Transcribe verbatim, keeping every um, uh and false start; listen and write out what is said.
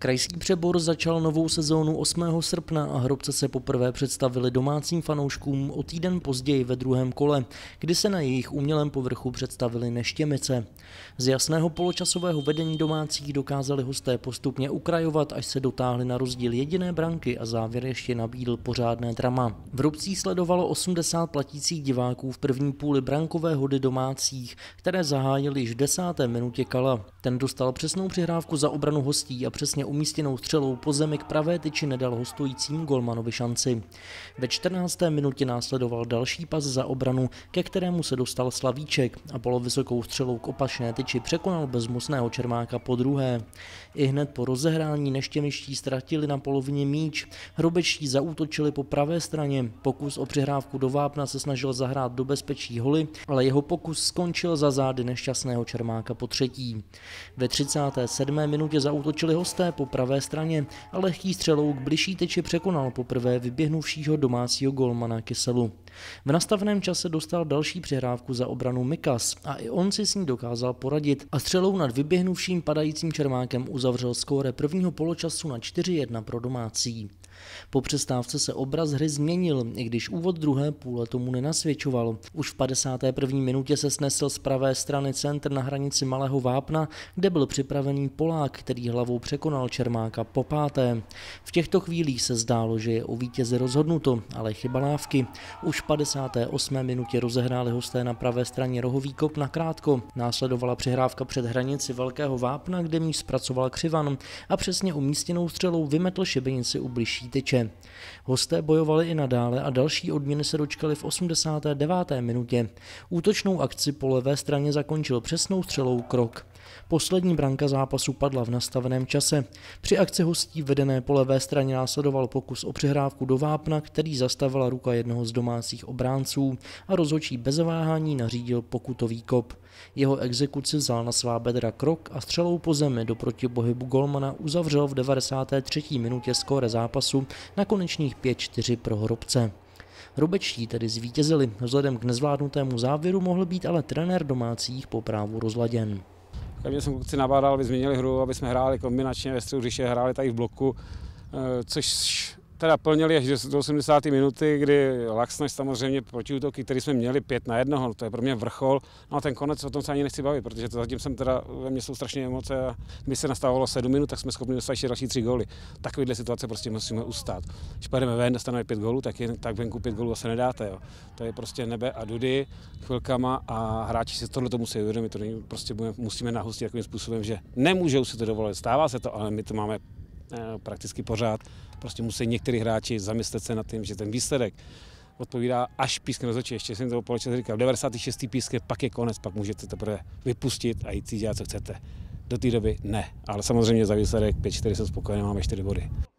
Krajský Přebor začal novou sezónu osmého srpna a Hrobce se poprvé představili domácím fanouškům o týden později ve druhém kole, kdy se na jejich umělém povrchu představili Neštěmice. Z jasného poločasového vedení domácích dokázali hosté postupně ukrajovat, až se dotáhli na rozdíl jediné branky a závěr ještě nabídl pořádné drama. V Hrobcích sledovalo osmdesát platících diváků v první půli brankové hody domácích, které zahájili již v desáté minutě Kala. Ten dostal přesnou přihrávku za obranu hostí a přesně umístěnou střelou po zemi k pravé tyči nedal hostujícím golmanovi šanci. Ve čtrnácté minutě následoval další pas za obranu, ke kterému se dostal Slavíček a polovysokou střelou k opačné tyči překonal bezmocného Čermáka po druhé. I hned po rozehrání neštěmiští ztratili na polovině míč, hrobečtí zaútočili po pravé straně, pokus o přihrávku do vápna se snažil zahrát do bezpečí holy, ale jeho pokus skončil za zády nešťastného Čermáka po třetí. Ve třicáté sedmé minutě zaútočili hosté po pravé straně a lehký střelou k bližší tyči překonal poprvé vyběhnuvšího domácího golmana Kyselu. V nastaveném čase dostal další přihrávku za obranu Mikas a i on si s ní dokázal poradit a střelou nad vyběhnuvším padajícím Čermákem uzavřel skóre prvního poločasu na čtyři jedna pro domácí. Po přestávce se obraz hry změnil, i když úvod druhé půle tomu nenasvědčoval. Už v padesáté první minutě se snesl z pravé strany centr na hranici Malého Vápna, kde byl připravený Polák, který hlavou překonal Čermáka po páté. V těchto chvílích se zdálo, že je o vítězi rozhodnuto, ale chyba lávky. Už v padesáté osmé minutě rozehráli hosté na pravé straně rohový kop na krátko. Následovala přihrávka před hranici Velkého Vápna, kde míč zpracoval Křivan a přesně umístěnou střelou vymetl šibenici u bližší tyče. Hosté bojovali i nadále a další odměny se dočkali v osmdesáté deváté minutě. Útočnou akci po levé straně zakončil přesnou střelou Krok. Poslední branka zápasu padla v nastaveném čase. Při akci hostí vedené po levé straně následoval pokus o přihrávku do vápna, který zastavila ruka jednoho z domácích obránců a rozhodčí bez váhání nařídil pokutový kop. Jeho exekuci vzal na svá bedra Krok a střelou po zemi do protipohybu golmana uzavřel v devadesáté třetí minutě skóre zápasu na konečných pět čtyři pro Hrobce. Hrobečtí tedy zvítězili, vzhledem k nezvládnutému závěru mohl být ale trenér domácích po právu rozladěn. Mě jsem kluci nabádal, aby změnili hru, aby jsme hráli kombinačně ve středu hřiště, hráli tady v bloku, což teda plnili až do osmdesáté minuty, kdy Laxneš samozřejmě protiútoky, který jsme měli pět na jednoho, to je pro mě vrchol. No a ten konec, o tom se ani nechci bavit, protože to zatím jsem teda, ve mně jsou strašně emoce a když se nastávalo sedm minut, tak jsme schopni dostat ještě další tři góly. Takovýhle situace prostě musíme ustát. Když pojedeme ven, dostaneme pět gólů, tak, je, tak venku pět gólů asi nedáte. Jo. To je prostě nebe a dudy chvilkama a hráči si tohle to musí uvědomit, to prostě musíme nahustit takovým způsobem, že nemůžou si to dovolit. Stává se to, ale my to máme prakticky pořád. Prostě musí některý hráči zamyslet se nad tím, že ten výsledek odpovídá až pískem rozhodčí. Ještě jsem to poločas říkal, v devadesátém šestém pískem, pak je konec, pak můžete teprve vypustit a jít si dělat, co chcete. Do té doby ne, ale samozřejmě za výsledek pět čtyři jsem spokojený, máme čtyři body.